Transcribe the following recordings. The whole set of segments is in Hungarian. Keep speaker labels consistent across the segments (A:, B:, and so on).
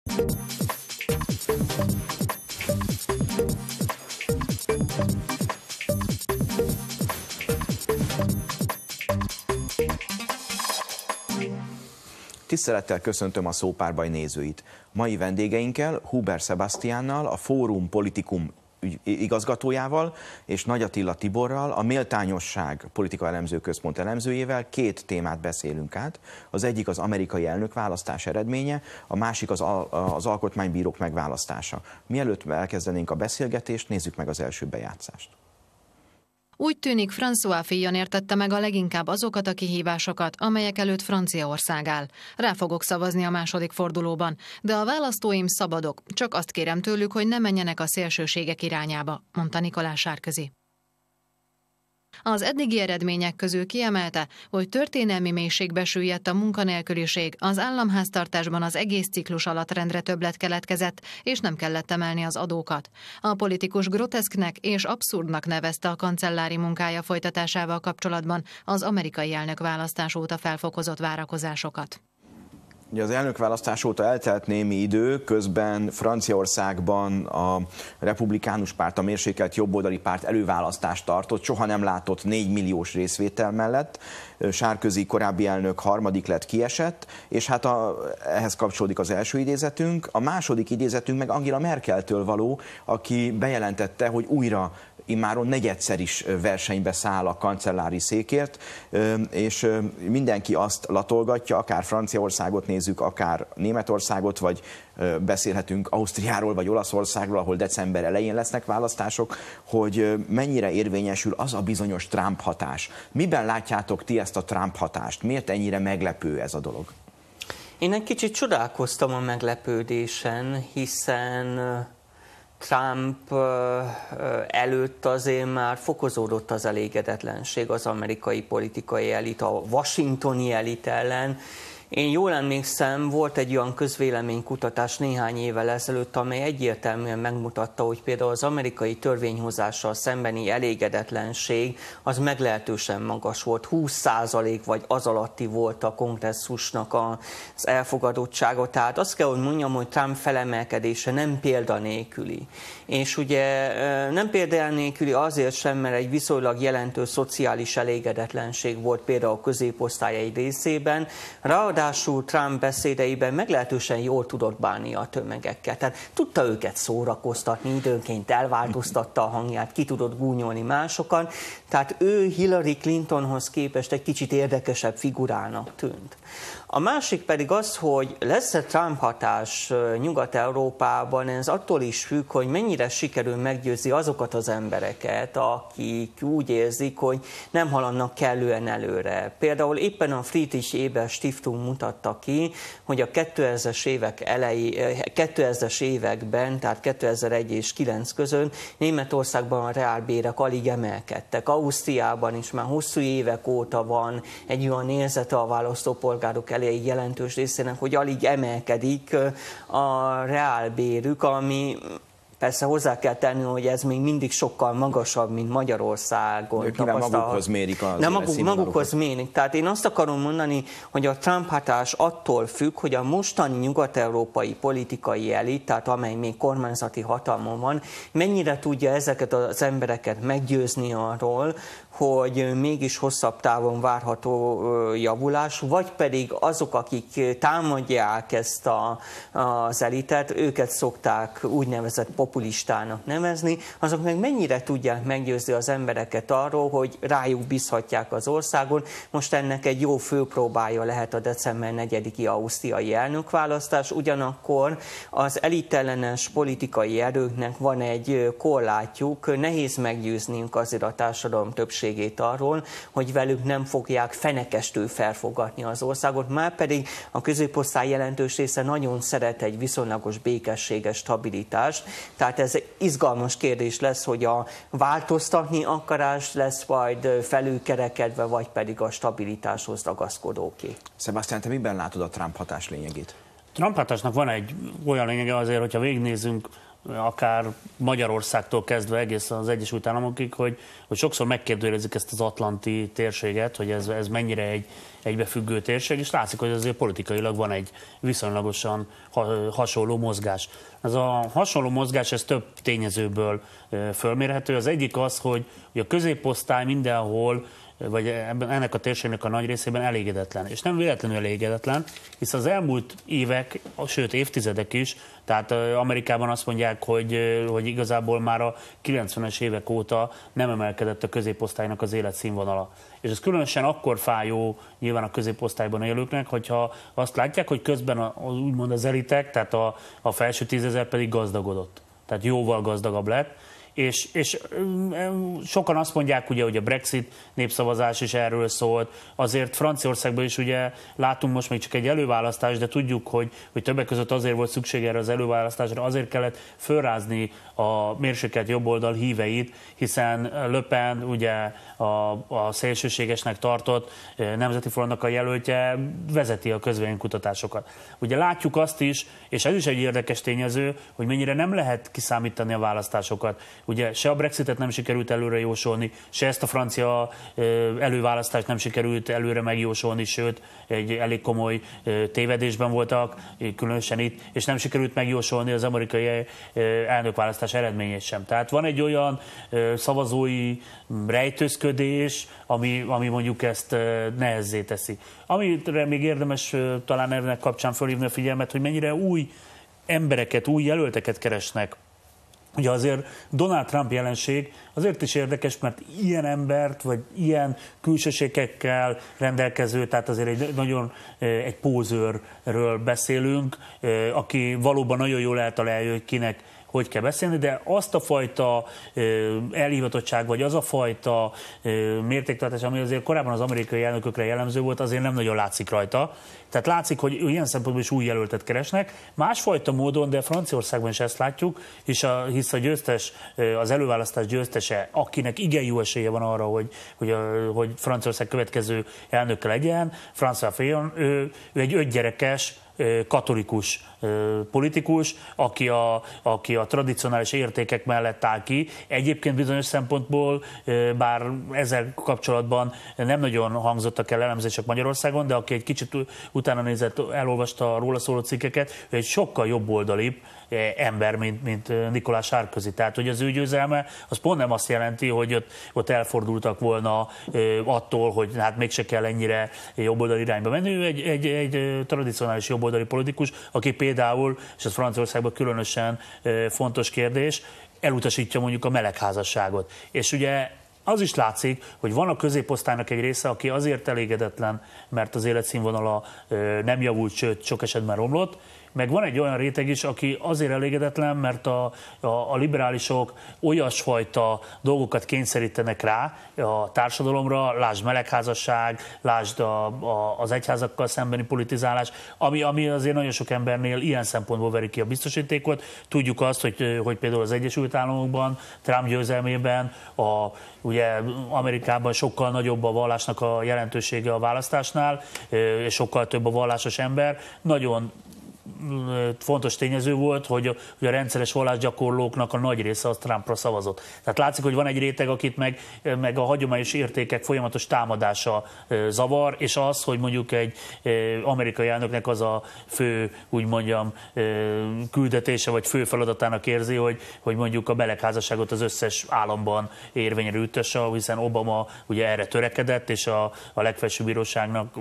A: Tisztelettel köszöntöm a Szópárbaj nézőit. Mai vendégeinkkel, Huber Sebastiánnal, a Fórum Politikum igazgatójával és Nagy Attila Tiborral, a Méltányosság Politika Elemző Központ elemzőjével két témát beszélünk át. Az egyik az amerikai elnökválasztás eredménye, a másik az alkotmánybírók megválasztása. Mielőtt elkezdenénk a beszélgetést, nézzük meg az első bejátszást.
B: Úgy tűnik, François Fillon értette meg a leginkább azokat a kihívásokat, amelyek előtt Franciaország áll. Rá fogok szavazni a második fordulóban, de a választóim szabadok, csak azt kérem tőlük, hogy ne menjenek a szélsőségek irányába, mondta Nicolas Sarkozy. Az eddigi eredmények közül kiemelte, hogy történelmi mélységbe süllyedt a munkanélküliség, az államháztartásban az egész ciklus alatt rendre többlet keletkezett, és nem kellett emelni az adókat. A politikus groteszknek és abszurdnak nevezte a kancellári munkája folytatásával kapcsolatban az amerikai elnökválasztás óta felfokozott várakozásokat.
A: Ugye az elnökválasztás óta eltelt némi idő, közben Franciaországban a republikánus párt, a mérsékelt jobboldali párt előválasztást tartott, soha nem látott 4 milliós részvétel mellett. Sarkozy korábbi elnök harmadik lett, kiesett, és hát ehhez kapcsolódik az első idézetünk. A második idézetünk meg Angela Merkeltől való, aki bejelentette, hogy újra immáron negyedszer is versenybe száll a kancellári székért, és mindenki azt latolgatja, akár Franciaországot nézzük, akár Németországot, vagy beszélhetünk Ausztriáról vagy Olaszországról, ahol december elején lesznek választások, hogy mennyire érvényesül az a bizonyos Trump hatás. Miben látjátok ti ezt a Trump hatást? Miért ennyire meglepő ez a dolog?
C: Én egy kicsit csodálkoztam a meglepődésen, hiszen Trump előtt azért már fokozódott az elégedetlenség az amerikai politikai elit, a washingtoni elit ellen. Én jól emlékszem, volt egy olyan közvéleménykutatás néhány évvel ezelőtt, amely egyértelműen megmutatta, hogy például az amerikai törvényhozással szembeni elégedetlenség az meglehetősen magas volt. 20% vagy az alatti volt a kongresszusnak az elfogadottsága. Tehát azt kell, hogy mondjam, hogy Trump felemelkedése nem példanélküli. És ugye nem példanélküli azért sem, mert egy viszonylag jelentős szociális elégedetlenség volt például a középosztály egy részében. Ráadásul Trump beszédeiben meglehetősen jól tudott bánni a tömegekkel. Tehát tudta őket szórakoztatni, időnként elváltoztatta a hangját, ki tudott gúnyolni másokat. Tehát ő Hillary Clintonhoz képest egy kicsit érdekesebb figurának tűnt. A másik pedig az, hogy lesz-e Trump hatás Nyugat-Európában, ez attól is függ, hogy mennyire sikerül meggyőzni azokat az embereket, akik úgy érzik, hogy nem haladnak kellően előre. Például éppen a Friedrich Ebert Stiftung mutatta ki, hogy a 2000-es években, tehát 2001 és 2009 között Németországban a reálbérek alig emelkedtek. Ausztriában is már hosszú évek óta van egy olyan érzete a választópolgárok elég jelentős részének, hogy alig emelkedik a reálbérük, ami persze hozzá kell tenni, hogy ez még mindig sokkal magasabb, mint Magyarországon.
A: Ők nyilván magukhoz mérik az
C: magukhoz mérik. Tehát én azt akarom mondani, hogy a Trump hatás attól függ, hogy a mostani nyugat-európai politikai elit, tehát amely még kormányzati hatalmon van, mennyire tudja ezeket az embereket meggyőzni arról, hogy mégis hosszabb távon várható javulás, vagy pedig azok, akik támadják ezt az elitet, őket szokták úgynevezett populistának nevezni, azok meg mennyire tudják meggyőzni az embereket arról, hogy rájuk bízhatják az országon. Most ennek egy jó főpróbája lehet a december 4-i ausztriai elnökválasztás, ugyanakkor az elitellenes politikai erőknek van egy korlátjuk, nehéz meggyőzniük azért a társadalom többségét arról, hogy velük nem fogják fenekestül felfogadni az országot, márpedig a középosztály jelentős része nagyon szeret egy viszonylagos békességes stabilitást, tehát ez izgalmas kérdés lesz, hogy a változtatni akarás lesz majd felülkerekedve, vagy pedig a stabilitáshoz ragaszkodóké.
A: Sebastián, te miben látod a Trump hatás lényegét?
D: Trump hatásnak van egy olyan lényege azért, hogyha végignézzünk akár Magyarországtól kezdve egész az Egyesült Államokig, hogy sokszor megkérdőjelezik ezt az atlanti térséget, hogy ez mennyire egy egybefüggő térség, és látszik, hogy azért politikailag van egy viszonylagosan hasonló mozgás. Ez a hasonló mozgás, ez több tényezőből fölmérhető. Az egyik az, hogy a középosztály mindenhol, vagy ennek a térségnek a nagy részében elégedetlen. És nem véletlenül elégedetlen, hisz az elmúlt évek, sőt évtizedek is, tehát Amerikában azt mondják, hogy igazából már a 90-es évek óta nem emelkedett a középosztálynak az életszínvonala. És ez különösen akkor fájó nyilván a középosztályban élőknek, hogyha azt látják, hogy közben úgymond az elitek, tehát a felső 10 000 pedig gazdagodott. Tehát jóval gazdagabb lett. És sokan azt mondják, ugye, hogy a Brexit népszavazás is erről szólt. Azért Franciaországban is ugye látunk most még csak egy előválasztás, de tudjuk, hogy többek között azért volt szükség erre az előválasztásra, azért kellett fölrázni a mérsékelt jobboldal híveit, hiszen Le Pen ugye a szélsőségesnek tartott Nemzeti Frontnak a jelöltje vezeti a közvéleménykutatásokat. Ugye látjuk azt is, és ez is egy érdekes tényező, hogy mennyire nem lehet kiszámítani a választásokat. Ugye se a Brexitet nem sikerült előre jósolni, se ezt a francia előválasztást nem sikerült előre megjósolni, sőt, egy elég komoly tévedésben voltak, különösen itt, és nem sikerült megjósolni az amerikai elnökválasztás eredményét sem. Tehát van egy olyan szavazói rejtőzködés, ami mondjuk ezt nehezzé teszi. Amire még érdemes talán ennek kapcsán felhívni a figyelmet, hogy mennyire új embereket, új jelölteket keresnek. Ugye azért Donald Trump jelenség azért is érdekes, mert ilyen embert, vagy ilyen külsőségekkel rendelkező, tehát azért egy pózőrről beszélünk, aki valóban nagyon jól eltalálja, hogy kinek hogy kell beszélni, de azt a fajta elhivatottság, vagy az a fajta mértéktartás, ami azért korábban az amerikai elnökökre jellemző volt, azért nem nagyon látszik rajta. Tehát látszik, hogy ilyen szempontból is új jelöltet keresnek. Másfajta módon, de Franciaországban is ezt látjuk, hisz a győztes, az előválasztás győztese, akinek igen jó esélye van arra, hogy Franciaország következő elnöke legyen, François Fillon, ő egy 5 gyerekes, katolikus politikus, aki a tradicionális értékek mellett áll ki. Egyébként bizonyos szempontból, bár ezzel kapcsolatban nem nagyon hangzottak el elemzések Magyarországon, de aki egy kicsit utána nézett, elolvasta róla szóló cikkeket, ő egy sokkal jobboldalibb ember, mint Nicolas Sarkozy. Tehát, hogy az ő győzelme, az pont nem azt jelenti, hogy ott elfordultak volna attól, hogy hát mégse kell ennyire jobboldali irányba menni. Ő egy tradicionális jobboldali politikus, aki például, és ez Franciaországban különösen fontos kérdés, elutasítja mondjuk a melegházasságot. És ugye az is látszik, hogy van a középosztálynak egy része, aki azért elégedetlen, mert az életszínvonala nem javult, sőt, sok esetben romlott, meg van egy olyan réteg is, aki azért elégedetlen, mert a liberálisok olyasfajta dolgokat kényszerítenek rá a társadalomra, lásd melegházasság, lásd az egyházakkal szembeni politizálás, ami azért nagyon sok embernél ilyen szempontból veri ki a biztosítékot. Tudjuk azt, hogy például az Egyesült Államokban, Trump győzelmében, ugye Amerikában sokkal nagyobb a vallásnak a jelentősége a választásnál, és sokkal több a vallásos ember. Nagyon fontos tényező volt, hogy a rendszeres vallásgyakorlóknak a nagy része az Trumpra szavazott. Tehát látszik, hogy van egy réteg, akit meg a hagyományos értékek folyamatos támadása zavar, és az, hogy mondjuk egy amerikai elnöknek az a fő, úgy mondjam, küldetése, vagy fő feladatának érzi, hogy mondjuk a melegházasságot az összes államban érvényre üttesse, hiszen Obama ugye erre törekedett, és a legfelsőbb bíróságnak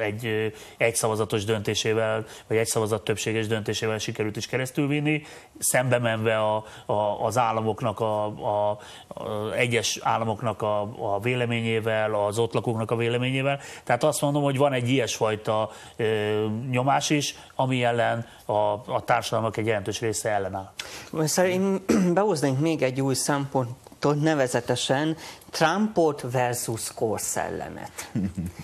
D: egy szavazatos döntésével, vagy egy szavazat többséges döntésével sikerült is keresztülvinni, szembe menve az államoknak, egyes államoknak a véleményével, az ott lakóknak a véleményével. Tehát azt mondom, hogy van egy ilyesfajta nyomás is, ami ellen a társadalmak egy jelentős része ellenáll.
C: Én behoznék még egy új szempontot, nevezetesen Trumpot versus korszellemet.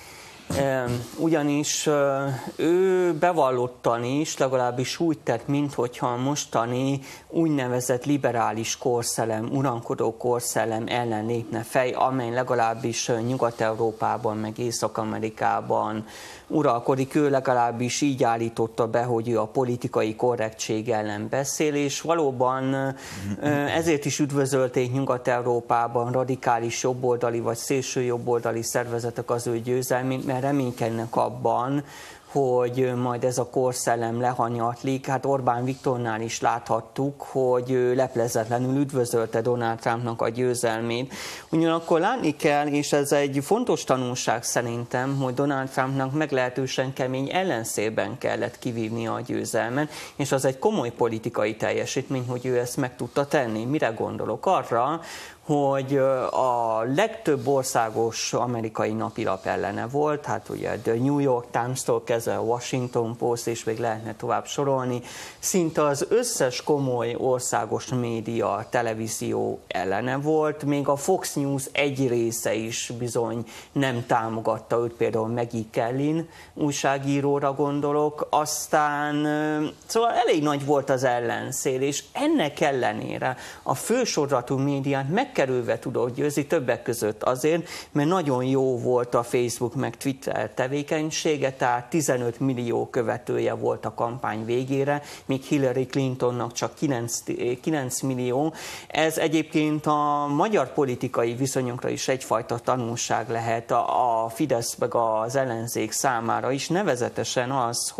C: Ugyanis ő bevallottan is, legalábbis úgy tett, minthogyha a mostani úgynevezett liberális korszellem, uralkodó korszellem ellen lépne fel, amely legalábbis Nyugat-Európában, meg Észak-Amerikában uralkodik. Ő legalábbis így állította be, hogy ő a politikai korrektség ellen beszél, és valóban ezért is üdvözölték Nyugat-Európában radikális jobboldali vagy szélső jobboldali szervezetek az ő győzelmét, mert reménykednek abban, hogy majd ez a korszellem lehanyatlik. Hát Orbán Viktornál is láthattuk, hogy ő leplezetlenül üdvözölte Donald Trumpnak a győzelmét. Ugyanakkor látni kell, és ez egy fontos tanulság szerintem, hogy Donald Trumpnak meglehetősen kemény ellenszélben kellett kivívnia a győzelmet, és az egy komoly politikai teljesítmény, hogy ő ezt meg tudta tenni. Mire gondolok? Arra, hogy a legtöbb országos amerikai napilap ellene volt, hát ugye The New York Times-tól kezdve a Washington Post, és még lehetne tovább sorolni, szinte az összes komoly országos média, televízió ellene volt, még a Fox News egy része is bizony nem támogatta őt, például Maggie Kellin újságíróra gondolok, aztán szóval elég nagy volt az ellenszél, és ennek ellenére a fősodratú médiát megkerülve tudott győzni, többek között azért, mert nagyon jó volt a Facebook meg Twitter tevékenysége, tehát 15 millió követője volt a kampány végére, míg Hillary Clintonnak csak 9 millió. Ez egyébként a magyar politikai viszonyokra is egyfajta tanulság lehet a Fidesz meg az ellenzék számára is, nevezetesen az,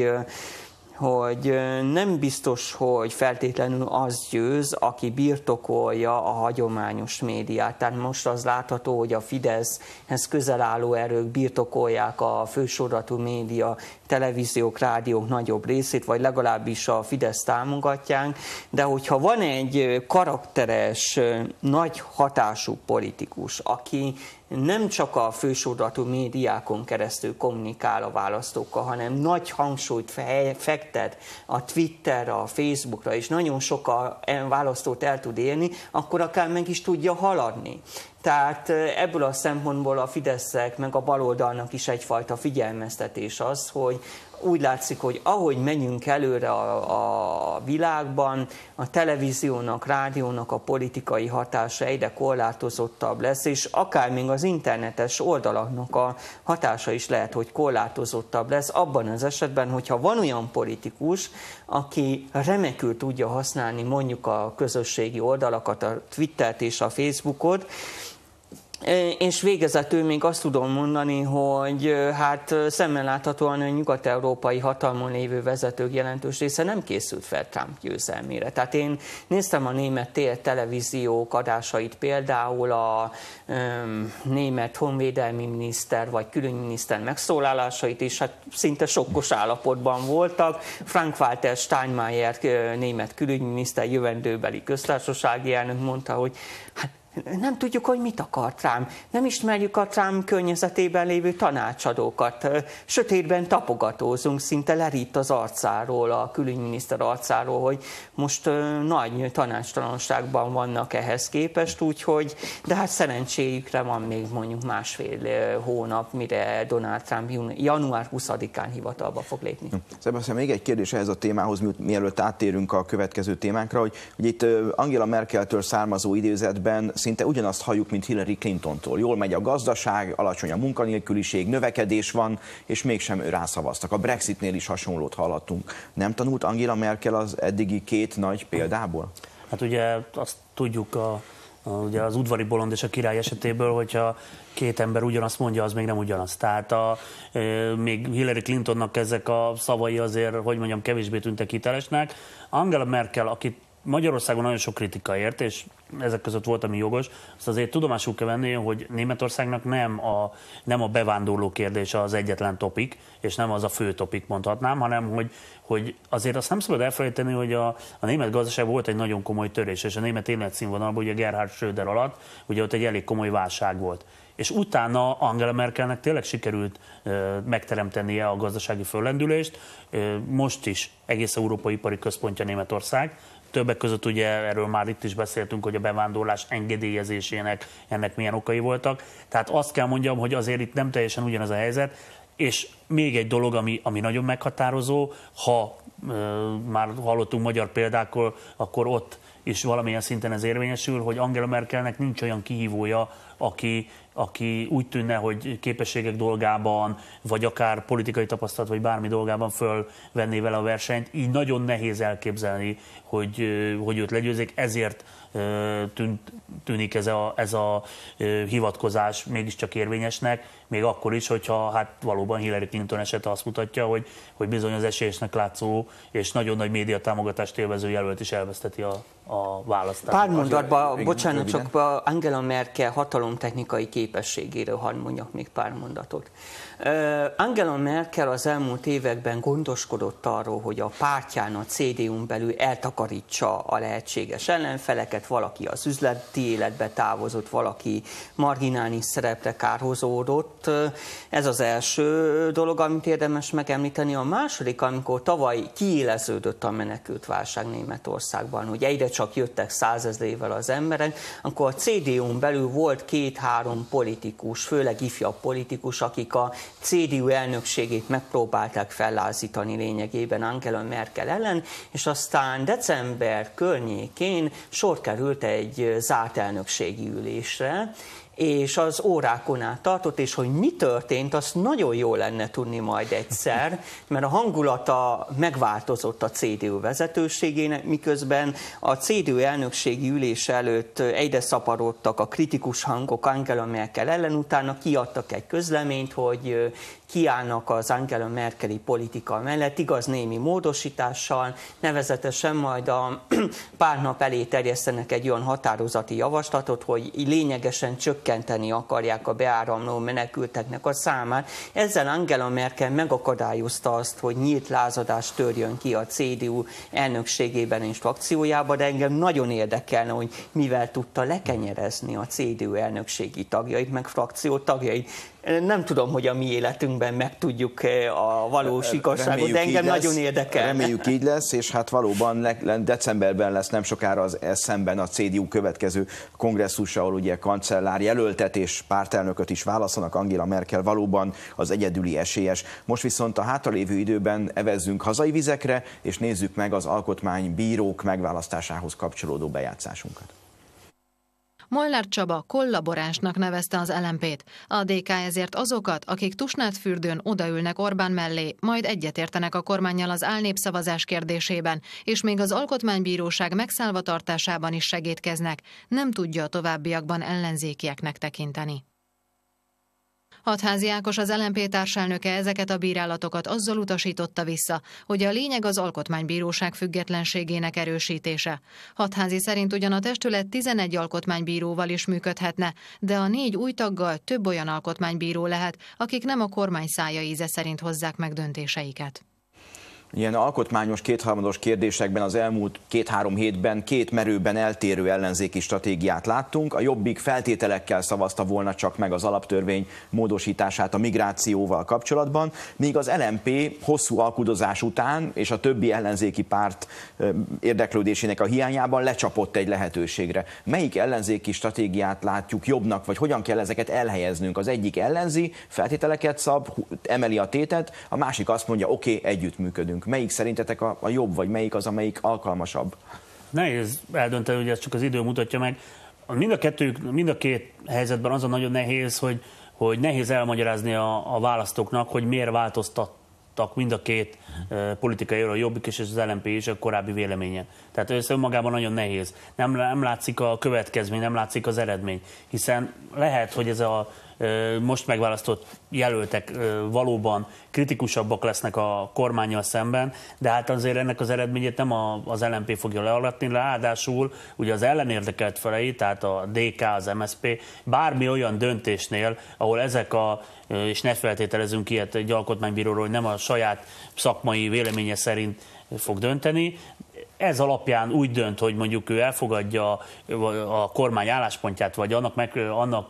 C: hogy nem biztos, hogy feltétlenül az győz, aki birtokolja a hagyományos médiát. Tehát most az látható, hogy a Fideszhez közel álló erők birtokolják a fősodratú média, televíziók, rádiók nagyobb részét, vagy legalábbis a Fidesz támogatják, de hogyha van egy karakteres, nagy hatású politikus, aki nem csak a fősodratú médiákon keresztül kommunikál a választókkal, hanem nagy hangsúlyt fektet a Twitterre, a Facebookra, és nagyon sok választót el tud érni, akkor akár meg is tudja haladni. Tehát ebből a szempontból a Fidesznek, meg a baloldalnak is egyfajta figyelmeztetés az, hogy úgy látszik, hogy ahogy menjünk előre a világban, a televíziónak, rádiónak a politikai hatása egyre korlátozottabb lesz, és akár még az internetes oldalaknak a hatása is lehet, hogy korlátozottabb lesz, abban az esetben, hogyha van olyan politikus, aki remekül tudja használni mondjuk a közösségi oldalakat, a Twittert és a Facebookot, és végezetül még azt tudom mondani, hogy hát szemmel láthatóan a nyugat-európai hatalmon lévő vezetők jelentős része nem készült fel Trump győzelmére. Tehát én néztem a német televíziók adásait, például a német honvédelmi miniszter vagy külügyminiszter megszólalásait, és hát szinte sokkos állapotban voltak. Frank-Walter Steinmeier német külügyminiszter, jövendőbeli köztársasági elnök mondta, hogy hát nem tudjuk, hogy mit akar Trump. Nem ismerjük a Trump környezetében lévő tanácsadókat. Sötétben tapogatózunk, szinte lerít az arcáról, a külügyminiszter arcáról, hogy most nagy tanácstalanságban vannak ehhez képest, úgyhogy, de hát szerencséjükre van még mondjuk másfél hónap, mire Donald Trump január 20-án hivatalba fog lépni.
A: Sebastian, még egy kérdés ehhez a témához, mielőtt áttérünk a következő témánkra, hogy itt Angela Merkeltől származó idézetben szinte ugyanazt halljuk, mint Hillary Clintontól. Jól megy a gazdaság, alacsony a munkanélküliség, növekedés van, és mégsem rászavaztak. A Brexitnél is hasonlót hallottunk. Nem tanult Angela Merkel az eddigi két nagy példából?
D: Hát ugye azt tudjuk ugye az udvari bolond és a király esetéből, hogyha két ember ugyanazt mondja, az még nem ugyanaz. Tehát még Hillary Clintonnak ezek a szavai azért, hogy mondjam, kevésbé tűntek hitelesnek. Angela Merkel, akit Magyarországon nagyon sok kritika ért, és ezek között volt, ami jogos, azt azért tudomásul kell venni, hogy Németországnak nem a bevándorló kérdése az egyetlen topik, és nem az a fő topik mondhatnám, hanem hogy azért azt nem szabad elfelejteni, hogy a német gazdaság volt egy nagyon komoly törés, és a német életszínvonalban ugye Gerhard Schröder alatt ugye ott egy elég komoly válság volt. És utána Angela Merkelnek tényleg sikerült megteremtenie a gazdasági föllendülést, most is egész Európai Ipari Központja Németország. Többek között ugye erről már itt is beszéltünk, hogy a bevándorlás engedélyezésének ennek milyen okai voltak. Tehát azt kell mondjam, hogy azért itt nem teljesen ugyanaz a helyzet, és még egy dolog, ami nagyon meghatározó, ha már hallottunk magyar példákról, akkor ott is valamilyen szinten ez érvényesül, hogy Angela Merkelnek nincs olyan kihívója, aki úgy tűnne, hogy képességek dolgában, vagy akár politikai tapasztalat, vagy bármi dolgában fölvenné vele a versenyt. Így nagyon nehéz elképzelni, hogy őt legyőzik, ezért tűnik ez a hivatkozás mégiscsak érvényesnek, még akkor is, hogyha hát valóban Hillary Clinton esete azt mutatja, hogy bizony az esélyesnek látszó és nagyon nagy média támogatást élvező jelölt is elveszteti a választást.
C: Pár mondatban, bocsánat, csak Angela Merkel hatalomtechnikai képességéről hadd mondjak még pár mondatot. Angela Merkel az elmúlt években gondoskodott arról, hogy a pártján, a CDU-n belül eltakarítsa a lehetséges ellenfeleket, valaki az üzleti életbe távozott, valaki marginális szerepre kárhozódott. Ez az első dolog, amit érdemes megemlíteni. A második, amikor tavaly kiéleződött a menekültválság Németországban, hogy egyre csak jöttek százezrével az emberek, akkor a CDU-n belül volt 2-3 politikus, főleg ifjabb politikus, akik a CDU elnökségét megpróbálták fellázítani lényegében Angela Merkel ellen, és aztán december környékén sor került egy zárt elnökségi ülésre, és az órákon át tartott, és hogy mi történt, azt nagyon jó lenne tudni majd egyszer, mert a hangulata megváltozott a CDU vezetőségének, miközben a CDU elnökségi ülés előtt egyre szaporodtak a kritikus hangok Angela Merkel ellen, utána kiadtak egy közleményt, hogy kiállnak az Angela Merkeli politika mellett, igaz némi módosítással, nevezetesen majd a pár nap elé terjesztenek egy olyan határozati javaslatot, hogy lényegesen csökkenteni akarják a beáramló menekülteknek a számát. Ezzel Angela Merkel megakadályozta azt, hogy nyílt lázadás törjön ki a CDU elnökségében és frakciójában, de engem nagyon érdekelne, hogy mivel tudta lekenyerezni a CDU elnökségi tagjait, meg frakció tagjait. Nem tudom, hogy a mi életünkben megtudjuk a valós igazságot, de engem nagyon érdekel.
A: Reméljük így lesz, és hát valóban decemberben lesz nem sokára az szemben a CDU következő kongresszus, ahol ugye kancellár jelöltet és pártelnököt is válaszolnak. Angela Merkel valóban az egyedüli esélyes. Most viszont a hátralévő időben evezzünk hazai vizekre, és nézzük meg az alkotmánybírók megválasztásához kapcsolódó bejátszásunkat.
B: Molnár Csaba kollaboránsnak nevezte az LMP-t. A DK ezért azokat, akik Tusnádfürdőn odaülnek Orbán mellé, majd egyetértenek a kormánnyal az álnépszavazás kérdésében, és még az Alkotmánybíróság megszállva tartásában is segédkeznek, nem tudja a továbbiakban ellenzékieknek tekinteni. Hatházi Ákos, az LMP társelnöke ezeket a bírálatokat azzal utasította vissza, hogy a lényeg az Alkotmánybíróság függetlenségének erősítése. Hatházi szerint ugyan a testület 11 alkotmánybíróval is működhetne, de a 4 új taggal több olyan alkotmánybíró lehet, akik nem a kormány szája íze szerint hozzák meg döntéseiket.
A: Ilyen alkotmányos kétharmados kérdésekben az elmúlt 2-3 hétben 2 merőben eltérő ellenzéki stratégiát láttunk. A Jobbik feltételekkel szavazta volna csak meg az alaptörvény módosítását a migrációval kapcsolatban, míg az LMP hosszú alkudozás után és a többi ellenzéki párt érdeklődésének a hiányában lecsapott egy lehetőségre. Melyik ellenzéki stratégiát látjuk jobbnak, vagy hogyan kell ezeket elhelyeznünk? Az egyik ellenzi, feltételeket szab, emeli a tétet, a másik azt mondja, oké, együttműködünk. Melyik szerintetek a jobb, vagy melyik az, amelyik alkalmasabb?
D: Nehéz eldönteni, hogy ez csak az idő mutatja meg. Mind a két helyzetben az a nagyon nehéz, hogy nehéz elmagyarázni a választóknak, hogy miért változtattak mind a két politikai erő, a Jobbik és az LMP is a korábbi véleményen. Tehát ez önmagában nagyon nehéz. Nem látszik a következmény, nem látszik az eredmény, hiszen lehet, hogy ez a most megválasztott jelöltek valóban kritikusabbak lesznek a kormánnyal szemben, de hát azért ennek az eredményét nem az LMP fogja learatni, ráadásul ugye az ellenérdekelt felei, tehát a DK, az MSZP, bármi olyan döntésnél, ahol ezek és ne feltételezünk ilyet egy alkotmánybíróról, hogy nem a saját szakmai véleménye szerint fog dönteni, ez alapján úgy dönt, hogy mondjuk ő elfogadja a kormány álláspontját, vagy annak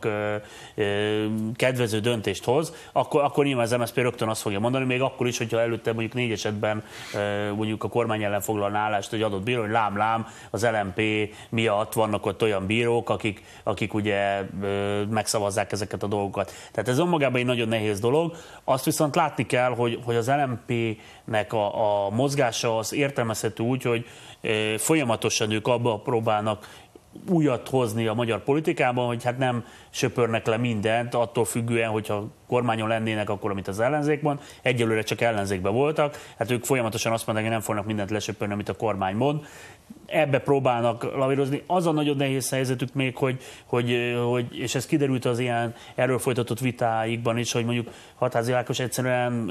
D: kedvező döntést hoz, akkor nyilván az MSZP rögtön azt fogja mondani, még akkor is, hogyha előtte mondjuk 4 esetben mondjuk a kormány ellen foglalna állást egy adott bíró, hogy lám, az LMP miatt vannak ott olyan bírók, akik ugye megszavazzák ezeket a dolgokat. Tehát ez önmagában egy nagyon nehéz dolog. Azt viszont látni kell, hogy az LMP-nek a mozgása az értelmezhető úgy, hogy folyamatosan ők abba próbálnak újat hozni a magyar politikában, hogy hát nem söpörnek le mindent, attól függően, hogyha kormányon lennének, akkor amit az ellenzék mond. Egyelőre csak ellenzékben voltak, hát ők folyamatosan azt mondják, hogy nem fognak mindent lesöpörni, amit a kormány mond. Ebbe próbálnak lavírozni. Az a nagyon nehéz helyzetük még, hogy és ez kiderült az ilyen erről folytatott vitáikban is, hogy mondjuk Hatházi Ákos egyszerűen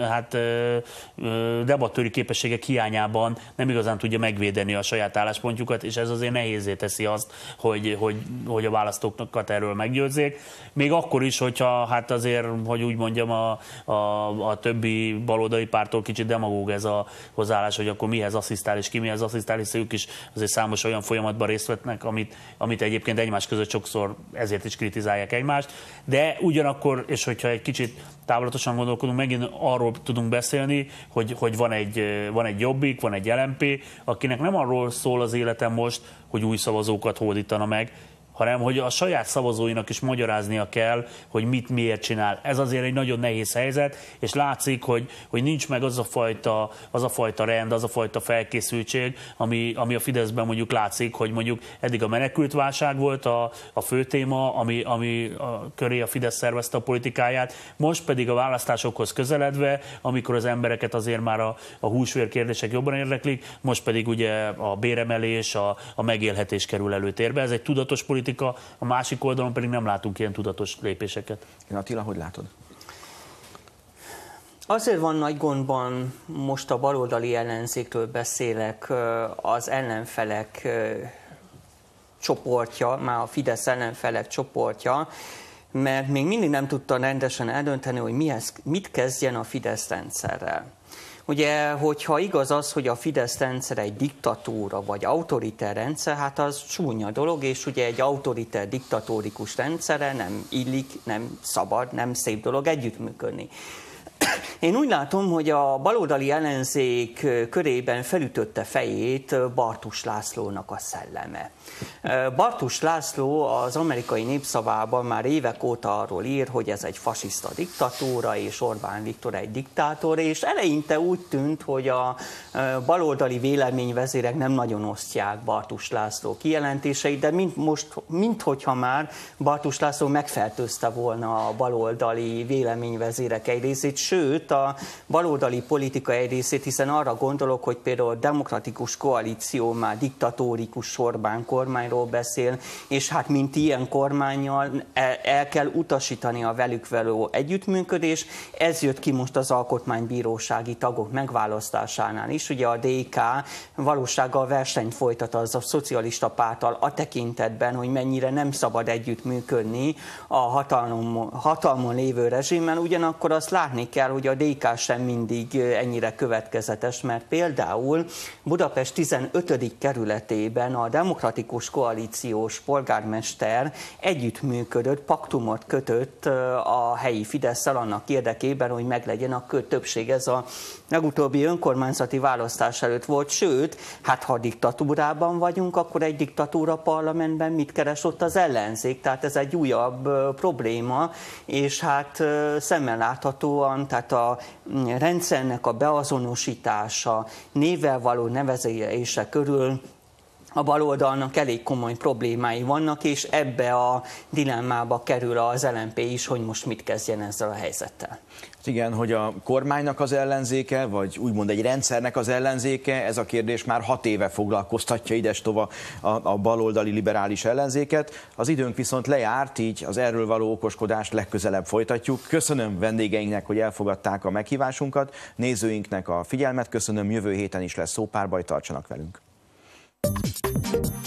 D: debattőri képességek hiányában nem igazán tudja megvédeni a saját álláspontjukat, és ez azért nehézzé teszi azt, hogy a választókat erről meggyőzzék. Még akkor is, hogyha hát azért, hogy úgy mondjam, a többi baloldali pártól kicsit demagóg ez a hozzáállás, hogy akkor mihez asszisztál és ki mihez asszisztál, hiszen ők is azért számos olyan folyamatban részt vettnek, amit egyébként egymás között sokszor ezért is kritizálják egymást, de ugyanakkor, és hogyha egy kicsit távlatosan gondolkodunk, megint arról tudunk beszélni, hogy van egy Jobbik, van egy LMP, akinek nem arról szól az életen most, hogy új szavazókat hódítana meg, hanem hogy a saját szavazóinak is magyaráznia kell, hogy mit miért csinál. Ez azért egy nagyon nehéz helyzet, és látszik, hogy nincs meg az a fajta rend, az a fajta felkészültség, ami a Fideszben mondjuk látszik, hogy mondjuk eddig a menekültválság volt a fő téma, ami köré a Fidesz szervezte a politikáját, most pedig a választásokhoz közeledve, amikor az embereket azért már a húsvér kérdések jobban érdeklik, most pedig ugye a béremelés, a megélhetés kerül előtérbe. Ez egy tudatos politika, a másik oldalon pedig nem látunk ilyen tudatos lépéseket.
A: Attila, hogy látod?
C: Azért van nagy gondban, most a baloldali ellenzékről beszélek, az ellenfelek csoportja, már a Fidesz ellenfelek csoportja, mert még mindig nem tudta rendesen eldönteni, hogy mit kezdjen a Fidesz rendszerrel. Ugye, hogyha igaz az, hogy a Fidesz rendszer egy diktatúra vagy autoriter rendszer, hát az csúnya dolog, és ugye egy autoriter diktatórikus rendszerre nem illik, nem szabad, nem szép dolog együttműködni. Én úgy látom, hogy a baloldali ellenzék körében felütötte fejét Bartus Lászlónak a szelleme. Bartus László az Amerikai Népszavában már évek óta arról ír, hogy ez egy fasiszta diktatúra, és Orbán Viktor egy diktátor, és eleinte úgy tűnt, hogy a baloldali véleményvezérek nem nagyon osztják Bartus László kijelentéseit, de minthogyha már Bartus László megfertőzte volna a baloldali véleményvezérek egy részét, sőt a baloldali politika egy részét, hiszen arra gondolok, hogy például a demokratikus koalíció már diktatórikus Orbán kormányról beszél, és hát mint ilyen kormánnyal el kell utasítani a velük való együttműködés. Ez jött ki most az alkotmánybírósági tagok megválasztásánál is. Ugye a DK valósággal versenyt folytat az a szocialista párttal a tekintetben, hogy mennyire nem szabad együttműködni a hatalmon lévő rezsimmel, ugyanakkor azt látni kell, hogy a DK sem mindig ennyire következetes, mert például Budapest 15. kerületében a demokratikus koalíciós polgármester együttműködött, paktumot kötött a helyi Fidesszel annak érdekében, hogy meglegyen a többség. Ez a legutóbbi önkormányzati választás előtt volt, sőt, hát ha diktatúrában vagyunk, akkor egy diktatúra parlamentben mit keres ott az ellenzék? Tehát ez egy újabb probléma, és hát szemmel láthatóan, tehát a rendszernek a beazonosítása, névvel való nevezése körül a baloldalnak elég komoly problémái vannak, és ebbe a dilemmába kerül az LMP is, hogy most mit kezdjen ezzel a helyzettel.
A: Igen, hogy a kormánynak az ellenzéke, vagy úgymond egy rendszernek az ellenzéke, ez a kérdés már 6 éve foglalkoztatja idestova a baloldali liberális ellenzéket. Az időnk viszont lejárt, így az erről való okoskodást legközelebb folytatjuk. Köszönöm vendégeinknek, hogy elfogadták a meghívásunkat, nézőinknek a figyelmet köszönöm, jövő héten is lesz szópárbaj, tartsanak velünk.